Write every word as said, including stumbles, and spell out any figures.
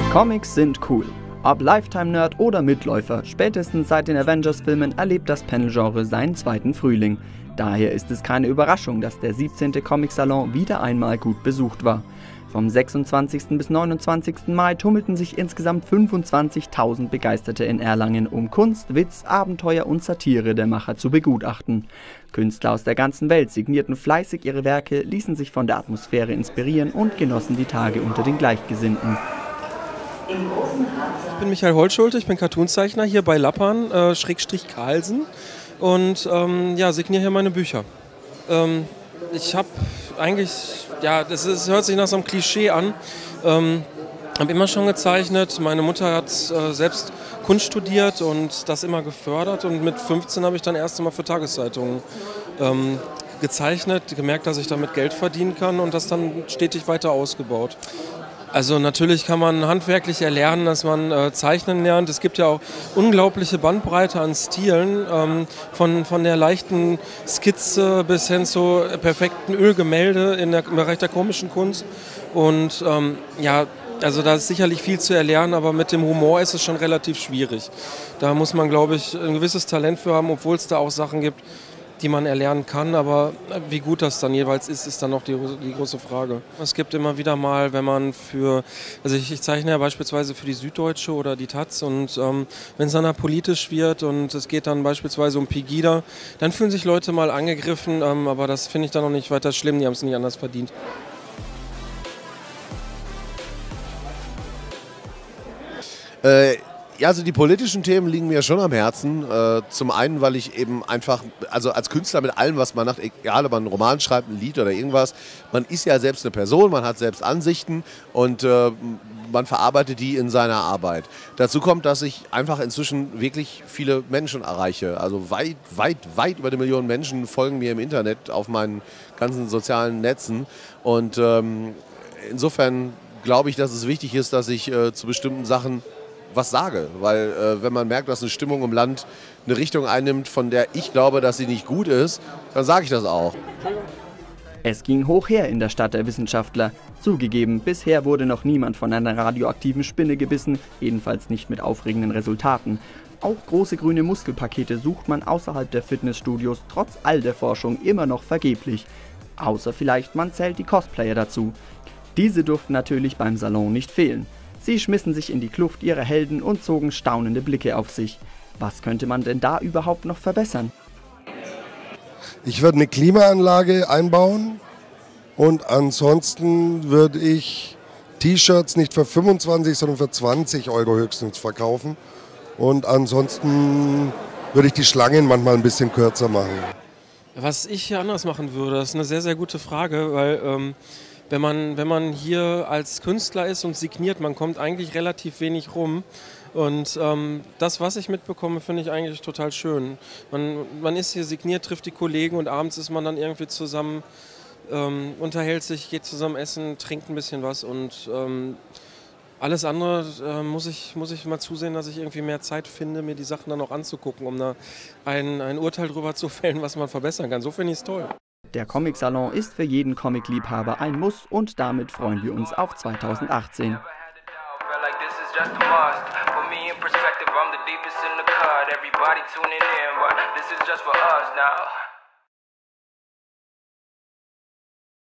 Comics sind cool. Ob Lifetime-Nerd oder Mitläufer, spätestens seit den Avengers-Filmen erlebt das Panel-Genre seinen zweiten Frühling. Daher ist es keine Überraschung, dass der siebzehnte Comic-Salon wieder einmal gut besucht war. Vom sechsundzwanzigsten bis neunundzwanzigsten Mai tummelten sich insgesamt fünfundzwanzigtausend Begeisterte in Erlangen, um Kunst, Witz, Abenteuer und Satire der Macher zu begutachten. Künstler aus der ganzen Welt signierten fleißig ihre Werke, ließen sich von der Atmosphäre inspirieren und genossen die Tage unter den Gleichgesinnten. Ich bin Michael Holtschulte, ich bin Cartoonzeichner hier bei Lappan, äh, Schrägstrich Carlsen, und ähm, ja, signiere hier meine Bücher. Ähm, ich habe eigentlich, ja, das, ist, das hört sich nach so einem Klischee an, ähm, habe immer schon gezeichnet. Meine Mutter hat äh, selbst Kunst studiert und das immer gefördert, und mit fünfzehn habe ich dann erst einmal für Tageszeitungen ähm, gezeichnet, gemerkt, dass ich damit Geld verdienen kann, und das dann stetig weiter ausgebaut. Also natürlich kann man handwerklich erlernen, dass man äh, zeichnen lernt. Es gibt ja auch unglaubliche Bandbreite an Stilen, ähm, von, von der leichten Skizze bis hin zu perfekten Ölgemälde in der, im Bereich der komischen Kunst. Und ähm, ja, also da ist sicherlich viel zu erlernen, aber mit dem Humor ist es schon relativ schwierig. Da muss man, glaube ich, ein gewisses Talent für haben, obwohl es da auch Sachen gibt, die man erlernen kann, aber wie gut das dann jeweils ist, ist dann noch die, die große Frage. Es gibt immer wieder mal, wenn man für, also ich, ich zeichne ja beispielsweise für die Süddeutsche oder die Taz, und ähm, wenn es dann da politisch wird und es geht dann beispielsweise um Pegida, dann fühlen sich Leute mal angegriffen, ähm, aber das finde ich dann noch nicht weiter schlimm, die haben es nicht anders verdient. Äh, Ja, also die politischen Themen liegen mir schon am Herzen. Äh, zum einen, weil ich eben einfach, also als Künstler mit allem, was man macht, egal ob man einen Roman schreibt, ein Lied oder irgendwas, man ist ja selbst eine Person, man hat selbst Ansichten, und äh, man verarbeitet die in seiner Arbeit. Dazu kommt, dass ich einfach inzwischen wirklich viele Menschen erreiche. Also weit, weit, weit über eine Million Menschen folgen mir im Internet auf meinen ganzen sozialen Netzen, und ähm, insofern glaube ich, dass es wichtig ist, dass ich äh, zu bestimmten Sachen was sage, weil äh, wenn man merkt, dass eine Stimmung im Land eine Richtung einnimmt, von der ich glaube, dass sie nicht gut ist, dann sage ich das auch. Es ging hoch her in der Stadt der Wissenschaftler. Zugegeben, bisher wurde noch niemand von einer radioaktiven Spinne gebissen, jedenfalls nicht mit aufregenden Resultaten. Auch große grüne Muskelpakete sucht man außerhalb der Fitnessstudios trotz all der Forschung immer noch vergeblich. Außer vielleicht, man zählt die Cosplayer dazu. Diese durften natürlich beim Salon nicht fehlen. Sie schmissen sich in die Kluft ihrer Helden und zogen staunende Blicke auf sich. Was könnte man denn da überhaupt noch verbessern? Ich würde eine Klimaanlage einbauen, und ansonsten würde ich T-Shirts nicht für fünfundzwanzig, sondern für zwanzig Euro höchstens verkaufen. Und ansonsten würde ich die Schlangen manchmal ein bisschen kürzer machen. Was ich hier anders machen würde, das ist eine sehr, sehr gute Frage, weil ähm Wenn man, wenn man hier als Künstler ist und signiert, man kommt eigentlich relativ wenig rum. Und ähm, das, was ich mitbekomme, finde ich eigentlich total schön. Man, man ist hier signiert, trifft die Kollegen, und abends ist man dann irgendwie zusammen, ähm, unterhält sich, geht zusammen essen, trinkt ein bisschen was, und ähm, alles andere äh, muss ich, muss ich mal zusehen, dass ich irgendwie mehr Zeit finde, mir die Sachen dann auch anzugucken, um da ein, ein Urteil drüber zu fällen, was man verbessern kann. So finde ich es toll. Der Comic-Salon ist für jeden Comic-Liebhaber ein Muss, und damit freuen wir uns auf zweitausendachtzehn. Everybody tuning in, but this is just for us now.